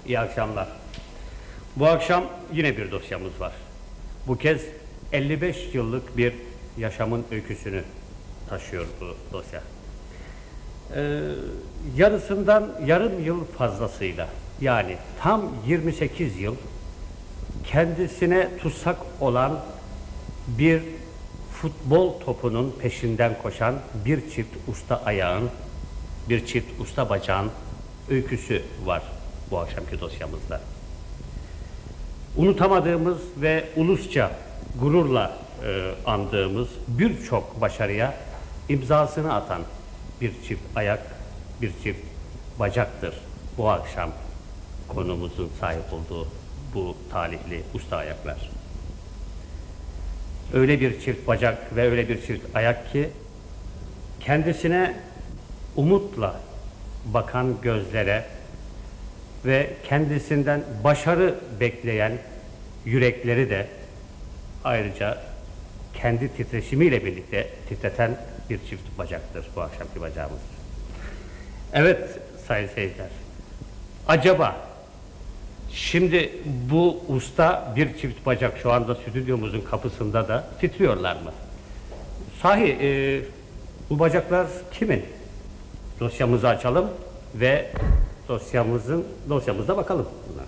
İyi akşamlar. Bu akşam yine bir dosyamız var. Bu kez 55 yıllık bir yaşamın öyküsünü taşıyor bu dosya. Yarısından yarım yıl fazlasıyla, yani tam 28 yıl kendisine tutsak olan bir futbol topunun peşinden koşan bir çift usta ayağın, bir çift usta bacağın öyküsü var bu akşamki dosyamızda. Unutamadığımız ve ulusça gururla andığımız birçok başarıya imzasını atan bir çift ayak, bir çift bacaktır bu akşam konumuzun sahip olduğu bu talihli usta ayaklar. Öyle bir çift bacak ve öyle bir çift ayak ki kendisine umutla bakan gözlere ve kendisinden başarı bekleyen yürekleri de ayrıca kendi titreşimiyle birlikte titreten bir çift bacaktır bu akşamki bacağımız. Evet sayın seyirciler, acaba şimdi bu usta bir çift bacak şu anda stüdyomuzun kapısında da titriyorlar mı? Sahi bu bacaklar kimin? Dosyamızı açalım ve dosyamıza bakalım bunlar.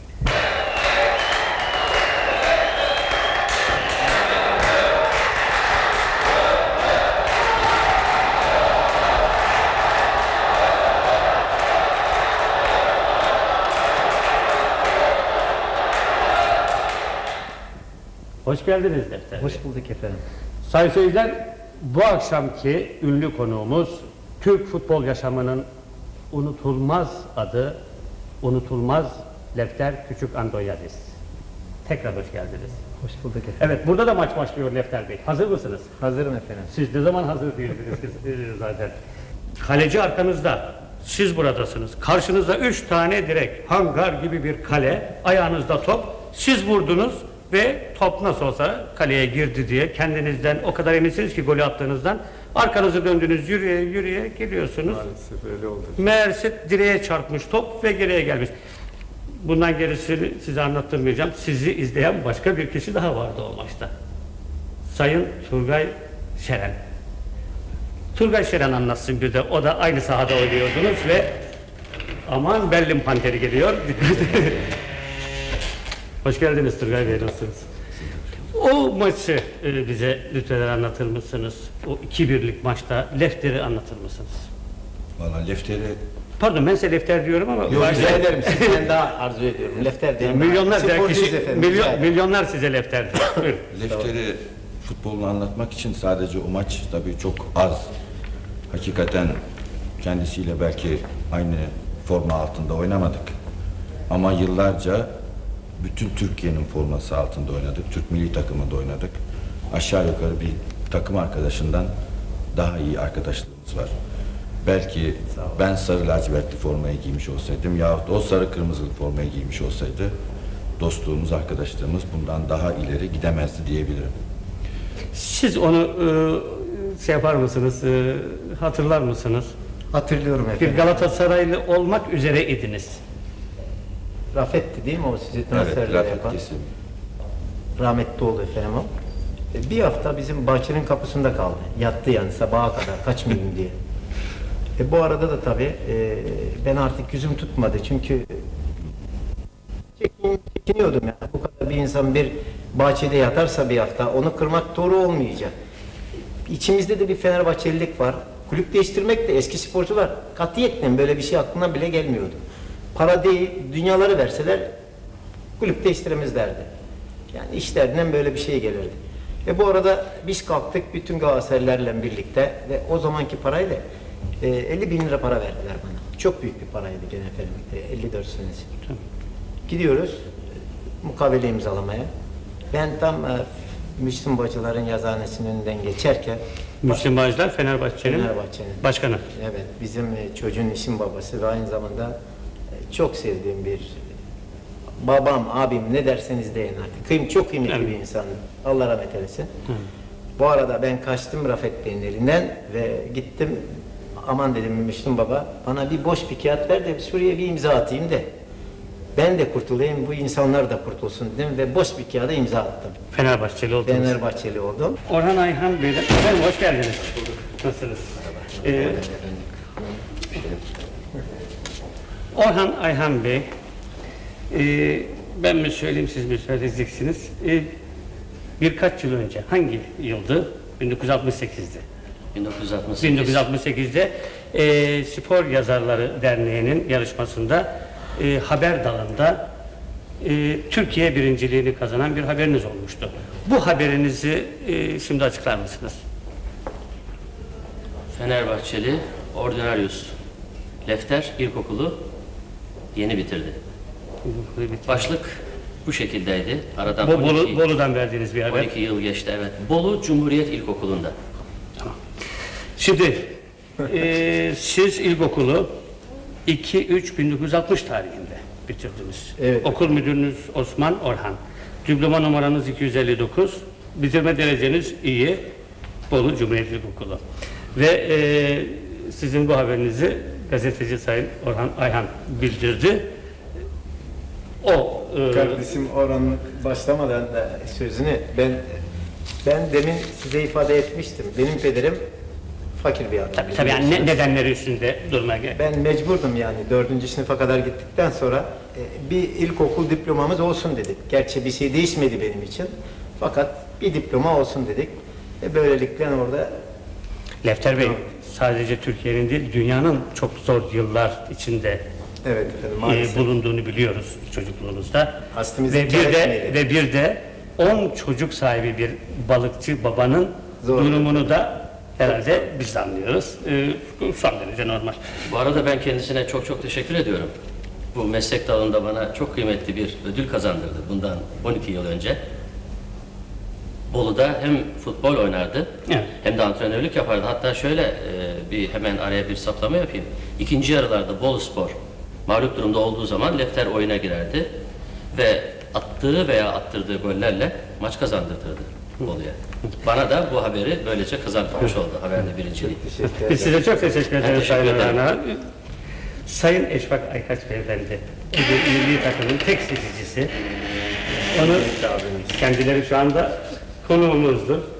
Hoş geldiniz defter. Hoş bulduk efendim. Sayın seyirciler, bu akşamki ünlü konuğumuz Türk futbol yaşamının unutulmaz adı, unutulmaz Lefter Küçük Andoyadis. Tekrar hoş geldiniz. Hoş bulduk efendim. Evet, burada da maç başlıyor Lefter Bey. Hazır mısınız? Hazırım efendim. Siz ne zaman hazır değildiniz zaten. Kaleci arkanızda, siz buradasınız. Karşınızda 3 tane direk, hangar gibi bir kale, ayağınızda top. Siz vurdunuz ve top nasıl olsa kaleye girdi diye kendinizden o kadar eminsiniz ki golü attığınızdan. Arkanızı döndünüz, yürüye yürüye geliyorsunuz. Maalesef öyle oldu. Meğerse direğe çarpmış top ve geriye gelmiş. Bundan gerisini size anlattırmayacağım. Sizi izleyen başka bir kişi daha vardı o maçta. Sayın Turgay Şeren. Turgay Şeren anlatsın bir de. O da aynı sahada oynuyordunuz ve aman Berlin Panteri geliyor. Hoş geldiniz Turgay Bey, nasılsınız? O maçı bize lütfen anlatır mısınız? O 2-1'lik maçta Lefter'i anlatır mısınız? Valla Lefter'i... Pardon, ben size Lefter diyorum ama... Yok, rica ederim. Sizden daha arzu ediyorum. Lefter diyorum. Milyonlar size Lefter diyor. Buyurun. Lefter'i futbolunu anlatmak için sadece o maç tabii çok az. Hakikaten kendisiyle belki aynı forma altında oynamadık. Ama yıllarca bütün Türkiye'nin forması altında oynadık. Türk milli takımında oynadık. Aşağı yukarı bir takım arkadaşından daha iyi arkadaşlığımız var. Belki ben sarı lacivertli formayı giymiş olsaydım yahut o sarı kırmızılı formayı giymiş olsaydı dostluğumuz, arkadaşlığımız bundan daha ileri gidemezdi diyebilirim. Siz onu yapar mısınız, hatırlar mısınız? Hatırlıyorum efendim. Bir Galatasaraylı olmak üzere idiniz. Rafet'ti değil mi o sizi Evet, transferleri Rafet yapan? kesin. Rahmetli oldu efendim o. Bir hafta bizim bahçenin kapısında kaldı. Yattı yani sabaha kadar kaçmayayım diye. Bu arada da tabii ben artık yüzüm tutmadı çünkü çekiniyordum yani. Bu kadar bir insan bir bahçede yatarsa bir hafta onu kırmak doğru olmayacak. İçimizde de bir Fenerbahçelilik var. Kulüp değiştirmek de eski sporcular katiyetle böyle bir şey aklına bile gelmiyordu. Para değil, dünyaları verseler kulüp değiştiremezlerdi. Yani işlerinden böyle bir şey gelirdi. Bu arada biz kalktık bütün Galatasaraylılarla birlikte ve o zamanki parayla 50.000 lira para verdiler bana. Çok büyük bir paraydı gene efendim. 54 senesi. Gidiyoruz mukavele imzalamaya. Ben tam Müslüm Bacıların yazıhanesinin önünden geçerken Müslüm Bacılar Fenerbahçe'nin başkanı. Evet, bizim çocuğun işin babası ve aynı zamanda çok sevdiğim bir babam, abim ne derseniz deyin artık. Çok kıymetli evet. Bir insandı. Allah rahmet eylesin. Bu arada ben kaçtım Rafet Bey'in elinden ve gittim. Aman dedim Müslüm Baba, bana bir boş bir kağıt ver de şuraya bir imza atayım de. Ben de kurtulayım, bu insanlar da kurtulsun dedim ve boş bir kağıda imza attım. Fenerbahçeli oldunuz. Fenerbahçeli oldum. Orhan Ayhan Bey'den, efendim hoş geldiniz. Nasılsınız? Orhan Ayhan Bey, ben mi söyleyeyim siz mi söyleyeceksiniz? Birkaç yıl önce, hangi yıldı? 1968'di. 1968'de Spor Yazarları Derneği'nin yarışmasında haber dalında Türkiye birinciliğini kazanan bir haberiniz olmuştu. Bu haberinizi şimdi açıklar mısınız? Fenerbahçeli Ordinarius Lefter İlkokulu yeni bitirdi. Başlık bu şekildeydi. Aradan Bolu'dan verdiğiniz bir haber. 12 yıl geçti, evet. Bolu Cumhuriyet İlkokulu'nda. Şimdi siz ilkokulu 2-3-1960 tarihinde bitirdiniz. Evet. Okul müdürünüz Osman Orhan. Diploma numaranız 259. Bitirme dereceniz iyi. Bolu Cumhuriyet İlkokulu. Ve sizin bu haberinizi gazeteci Sayın Orhan Ayhan bildirdi. Kardeşim Orhan başlamadan da sözünü ben demin size ifade etmiştim. Benim pederim fakir bir adam. Tabii yani nedenleri üstünde durmaya gerek. Ben mecburdum yani 4. sınıfa kadar gittikten sonra bir ilkokul diplomamız olsun dedik. Gerçi bir şey değişmedi benim için. Fakat bir diploma olsun dedik. Böylelikle orada Lefter Bey sadece Türkiye'nin değil dünyanın çok zor yıllar içinde evet efendim, maalesef bulunduğunu biliyoruz çocukluğunuzda. Aslımızı Ve bir de 10 çocuk sahibi bir balıkçı babanın Zor. durumunu da herhalde biz anlıyoruz. Son derece normal. Bu arada ben kendisine çok çok teşekkür ediyorum. Bu meslek dalında bana çok kıymetli bir ödül kazandırdı bundan 12 yıl önce. Bolu'da hem futbol oynardı, Evet. hem de antrenörlük yapardı. Hatta şöyle bir hemen araya bir saplama yapayım. İkinci yarılarda Boluspor mağlup durumda olduğu zaman Lefter oyuna girerdi ve attığı veya attırdığı gollerle maç kazandırtırdı Bolu'ya. Bana da bu haberi böylece kazandırmış oldu, haberde birinciliği. teşekkür ederim. Biz size çok teşekkür ederiz teşekkür Sayın ederim. Orhan. Sayın Eşbak Aykaç Beyefendi, milli takımın tek seçicisi. Onu kendileri şu anda konuğumuzdur.